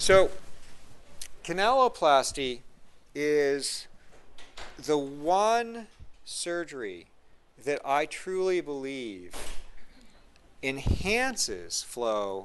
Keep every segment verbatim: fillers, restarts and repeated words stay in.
So canaloplasty is the one surgery that I truly believe enhances flow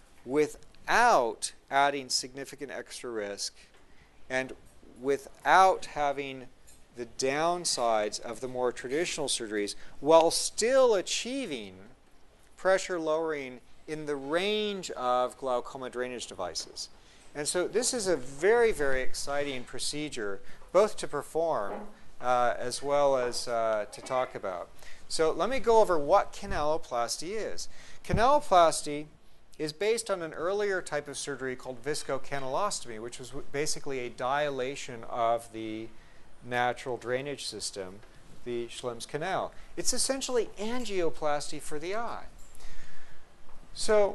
without adding significant extra risk and without having the downsides of the more traditional surgeries, while still achieving pressure lowering in the range of glaucoma drainage devices. And so this is a very, very exciting procedure, both to perform uh, as well as uh, to talk about. So let me go over what canaloplasty is. Canaloplasty is based on an earlier type of surgery called viscocanalostomy, which was basically a dilation of the natural drainage system, the Schlemm's canal. It's essentially angioplasty for the eye. So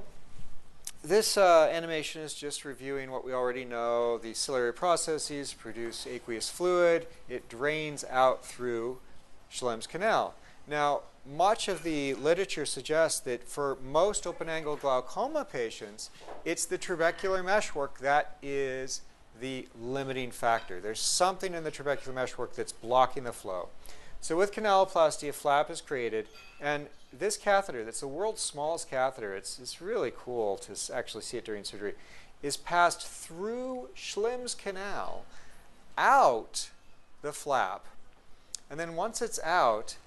this uh, animation is just reviewing what we already know. The ciliary processes produce aqueous fluid. It drains out through Schlemm's canal. Now, much of the literature suggests that for most open-angle glaucoma patients, it's the trabecular meshwork that is the limiting factor. There's something in the trabecular meshwork that's blocking the flow. So with canaloplasty, a flap is created, and this catheter, that's the world's smallest catheter, it's, it's really cool to actually see it during surgery, is passed through Schlemm's canal, out the flap, and then once it's out,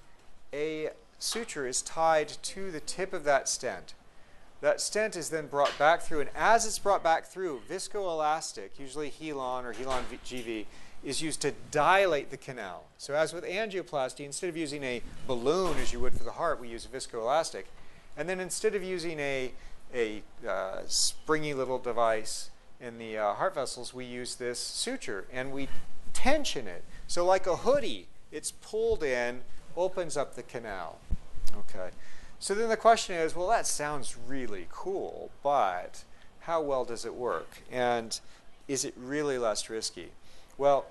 a suture is tied to the tip of that stent. That stent is then brought back through, and as it's brought back through, viscoelastic, usually Helon or Helon G V, is used to dilate the canal. So as with angioplasty, instead of using a balloon as you would for the heart, we use viscoelastic. And then instead of using a, a uh, springy little device in the uh, heart vessels, we use this suture, and we tension it. So like a hoodie, it's pulled in, opens up the canal. Okay. So then the question is, well, that sounds really cool, but how well does it work? And is it really less risky? Well,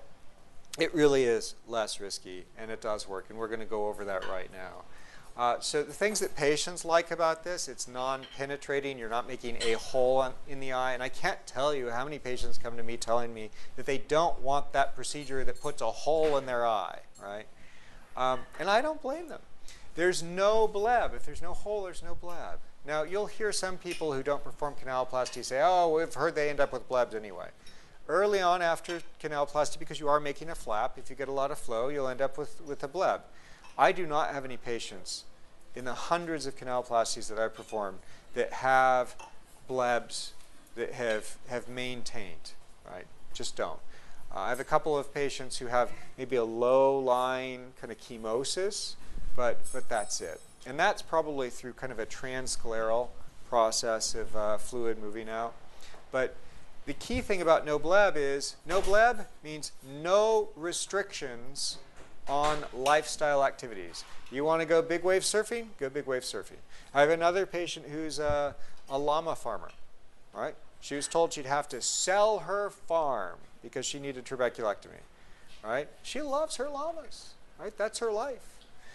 it really is less risky, and it does work, and we're going to go over that right now. Uh, so the things that patients like about this, it's non-penetrating. You're not making a hole on, in the eye, and I can't tell you how many patients come to me telling me that they don't want that procedure that puts a hole in their eye, right? Um, and I don't blame them. There's no bleb. If there's no hole, there's no bleb. Now, you'll hear some people who don't perform canaloplasty say, oh, we've heard they end up with blebs anyway. Early on after canaloplasty, because you are making a flap, if you get a lot of flow, you'll end up with, with a bleb. I do not have any patients in the hundreds of canaloplasties that I've performed that have blebs that have, have maintained, right? Just don't. Uh, I have a couple of patients who have maybe a low-lying kind of chemosis, but, but that's it. And that's probably through kind of a transscleral process of uh, fluid moving out. But the key thing about no bleb is no bleb means no restrictions on lifestyle activities. You want to go big wave surfing? Go big wave surfing. I have another patient who's a, a llama farmer. All right? She was told she'd have to sell her farm because she needed trabeculectomy. All right? She loves her llamas. Right? That's her life.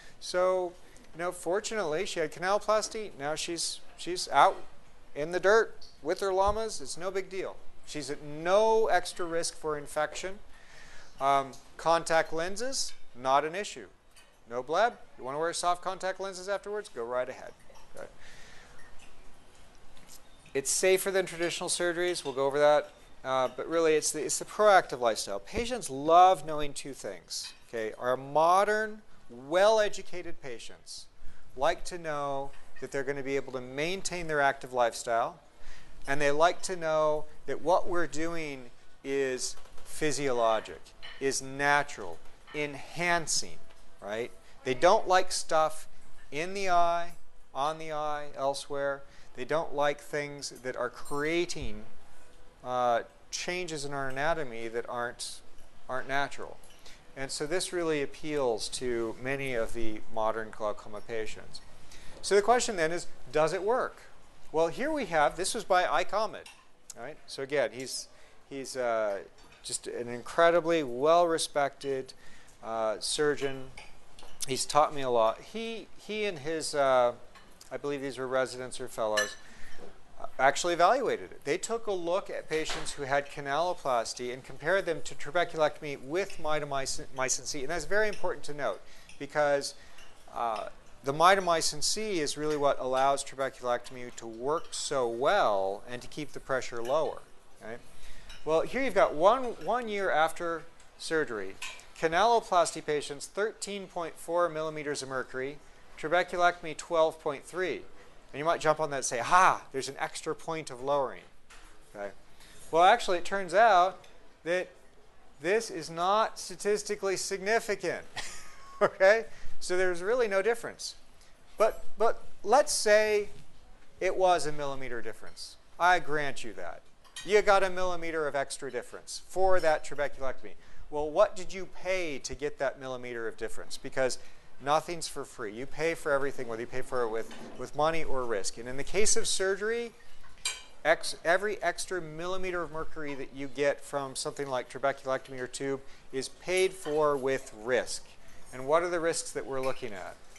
So, you know, fortunately, she had canaloplasty. Now she's, she's out in the dirt with her llamas. It's no big deal. She's at no extra risk for infection. Um, contact lenses, not an issue. No bleb. You want to wear soft contact lenses afterwards? Go right ahead. Okay. It's safer than traditional surgeries. We'll go over that. Uh, but really, it's the, it's the proactive lifestyle. Patients love knowing two things. Okay? Our modern, well-educated patients like to know that they're going to be able to maintain their active lifestyle, and they like to know that what we're doing is physiologic, is natural, enhancing, right? They don't like stuff in the eye, on the eye, elsewhere. They don't like things that are creating uh, changes in our anatomy that aren't, aren't natural. And so this really appeals to many of the modern glaucoma patients. So the question then is, does it work? Well, here we have, this was by Ike Ahmed. Right? So again, he's, he's uh, just an incredibly well-respected uh, surgeon. He's taught me a lot. He, he and his, uh, I believe these were residents or fellows, actually evaluated it. They took a look at patients who had canaloplasty and compared them to trabeculectomy with mitomycin C. And that's very important to note because uh, the mitomycin C is really what allows trabeculectomy to work so well and to keep the pressure lower. Okay? Well, here you've got one, one year after surgery, canaloplasty patients, thirteen point four millimeters of mercury, trabeculectomy, twelve point three. And you might jump on that and say, ha, there's an extra point of lowering. Okay. Well, actually, it turns out that this is not statistically significant. Okay? So there's really no difference. But, but let's say it was a millimeter difference. I grant you that. You got a millimeter of extra difference for that trabeculectomy. Well, what did you pay to get that millimeter of difference? Because nothing's for free. You pay for everything, whether you pay for it with, with money or risk. And in the case of surgery, ex, every extra millimeter of mercury that you get from something like trabeculectomy or tube is paid for with risk. And what are the risks that we're looking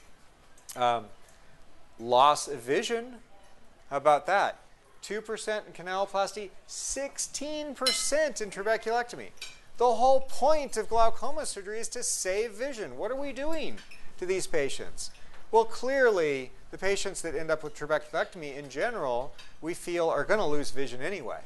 at? Um, loss of vision. How about that? two percent in canaloplasty, sixteen percent in trabeculectomy. The whole point of glaucoma surgery is to save vision. What are we doing to these patients? Well, clearly, the patients that end up with trabeculectomy in general, we feel are going to lose vision anyway.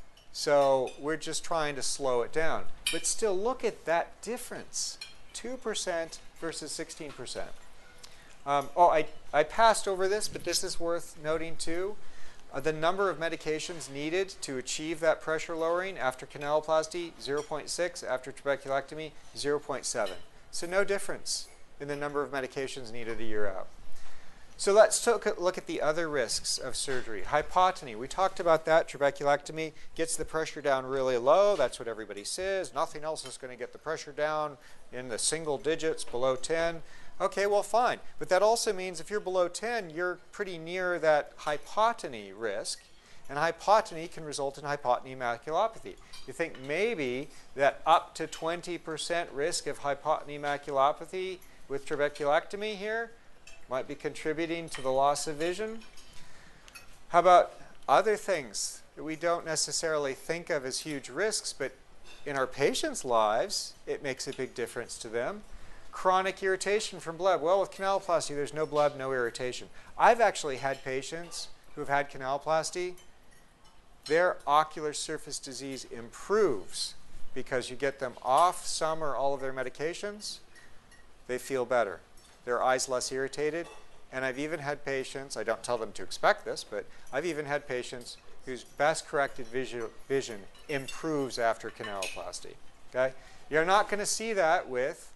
So we're just trying to slow it down. But still, look at that difference, two percent versus sixteen percent. Um, oh, I, I passed over this, but this is worth noting too. Uh, the number of medications needed to achieve that pressure lowering after canaloplasty, zero point six, after trabeculectomy, zero point seven. So no difference in the number of medications needed a year out. So let's look at the other risks of surgery. Hypotony, we talked about that. Trabeculectomy gets the pressure down really low. That's what everybody says. Nothing else is going to get the pressure down in the single digits, below ten. Okay, well, fine. But that also means if you're below ten, you're pretty near that hypotony risk. And hypotony can result in hypotony maculopathy. You think maybe that up to twenty percent risk of hypotony maculopathy with trabeculectomy here might be contributing to the loss of vision. How about other things that we don't necessarily think of as huge risks, but in our patients' lives, it makes a big difference to them? Chronic irritation from blood. Well, with canaloplasty, there's no blood, no irritation. I've actually had patients who have had canaloplasty. Their ocular surface disease improves because you get them off some or all of their medications. They feel better. Their eyes less irritated. And I've even had patients, I don't tell them to expect this, but I've even had patients whose best corrected vision, vision improves after canaloplasty. Okay? You're not going to see that with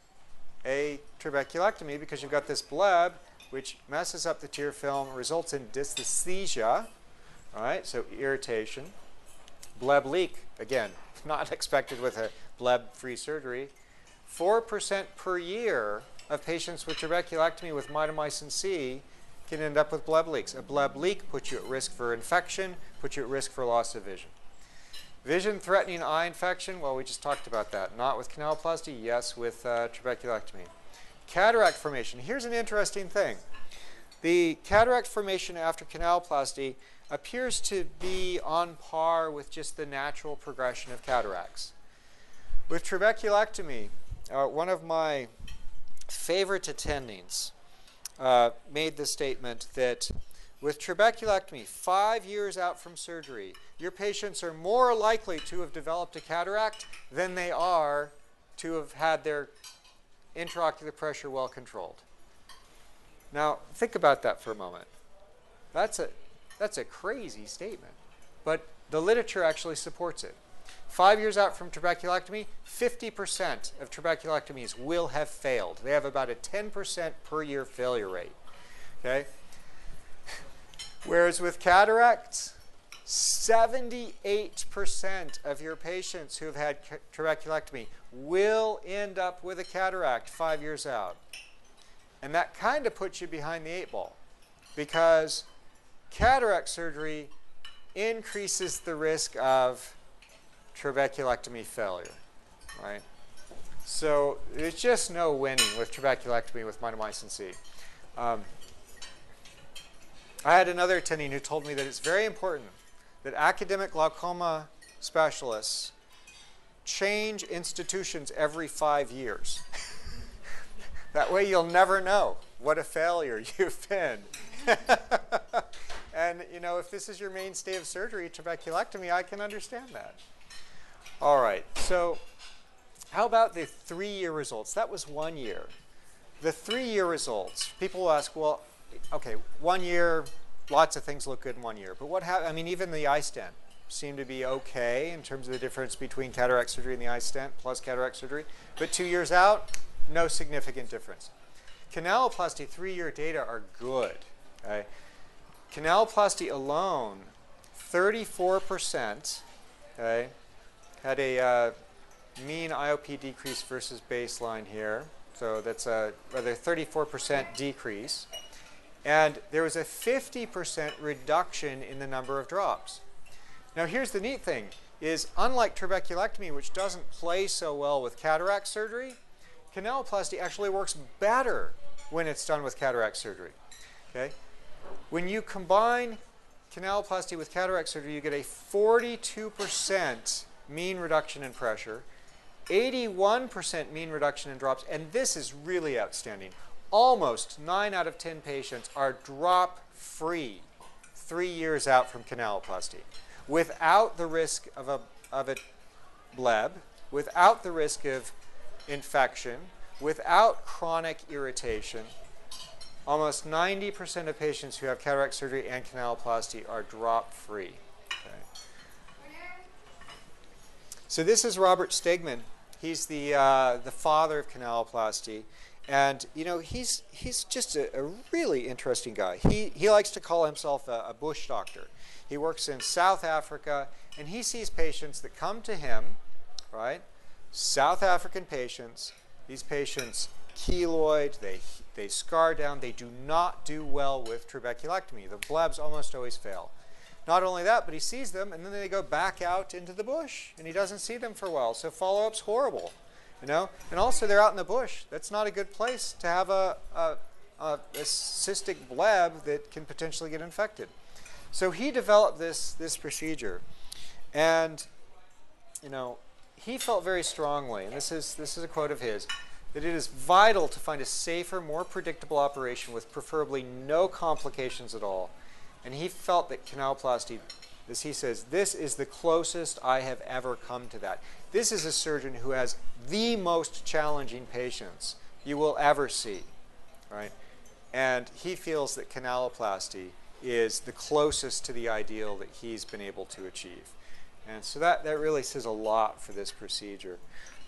a trabeculectomy because you've got this bleb which messes up the tear film, results in dysesthesia, all right, so irritation. Bleb leak, again, not expected with a bleb-free surgery. four percent per year of patients with trabeculectomy with mitomycin C can end up with bleb leaks. A bleb leak puts you at risk for infection, puts you at risk for loss of vision. Vision-threatening eye infection, well, we just talked about that. Not with canaloplasty, yes, with uh, trabeculectomy. Cataract formation. Here's an interesting thing. The cataract formation after canaloplasty appears to be on par with just the natural progression of cataracts. With trabeculectomy, uh, one of my favorite attendings uh, made the statement that with trabeculectomy, five years out from surgery, your patients are more likely to have developed a cataract than they are to have had their intraocular pressure well controlled. Now, think about that for a moment. That's a, that's a crazy statement, but the literature actually supports it. Five years out from trabeculectomy, fifty percent of trabeculectomies will have failed. They have about a ten percent per year failure rate. Okay? Whereas with cataracts, seventy-eight percent of your patients who have had trabeculectomy will end up with a cataract five years out. And that kind of puts you behind the eight ball because cataract surgery increases the risk of trabeculectomy failure, right? So there's just no winning with trabeculectomy with mitomycin C. Um, I had another attending who told me that it's very important that academic glaucoma specialists change institutions every five years. That way you'll never know what a failure you've been. And, you know, if this is your mainstay of surgery, trabeculectomy, I can understand that. All right, so how about the three-year results? That was one year. The three-year results, people will ask, well, okay, one year, lots of things look good in one year. But what happened? I mean, even the eye stent seemed to be okay in terms of the difference between cataract surgery and the eye stent plus cataract surgery. But two years out, no significant difference. Canaloplasty three-year data are good. Okay? Canaloplasty alone, thirty-four percent, okay, had a uh, mean I O P decrease versus baseline here. So that's a rather thirty-four percent decrease. And there was a fifty percent reduction in the number of drops. Now here's the neat thing, is unlike trabeculectomy, which doesn't play so well with cataract surgery, canaloplasty actually works better when it's done with cataract surgery. Okay? When you combine canaloplasty with cataract surgery, you get a forty-two percent mean reduction in pressure, eighty-one percent mean reduction in drops, and this is really outstanding. Almost nine out of ten patients are drop-free three years out from canaloplasty without the risk of a, of a bleb, without the risk of infection, without chronic irritation. Almost ninety percent of patients who have cataract surgery and canaloplasty are drop-free. Okay. So this is Robert Stegman. He's the, uh, the father of canaloplasty. And, you know, he's, he's just a, a really interesting guy. He, he likes to call himself a, a bush doctor. He works in South Africa, and he sees patients that come to him, right? South African patients. These patients keloid, they, they scar down. They do not do well with trabeculectomy. The blebs almost always fail. Not only that, but he sees them, and then they go back out into the bush, and he doesn't see them for a while. So follow-up's horrible. You know, and also they're out in the bush. That's not a good place to have a, a, a, a cystic bleb that can potentially get infected. So he developed this, this procedure. And, you know, he felt very strongly, and this is, this is a quote of his, that it is vital to find a safer, more predictable operation with preferably no complications at all. And he felt that canaloplasty, as he says, this is the closest I have ever come to that. This is a surgeon who has the most challenging patients you will ever see, right? And he feels that canaloplasty is the closest to the ideal that he's been able to achieve. And so that, that really says a lot for this procedure.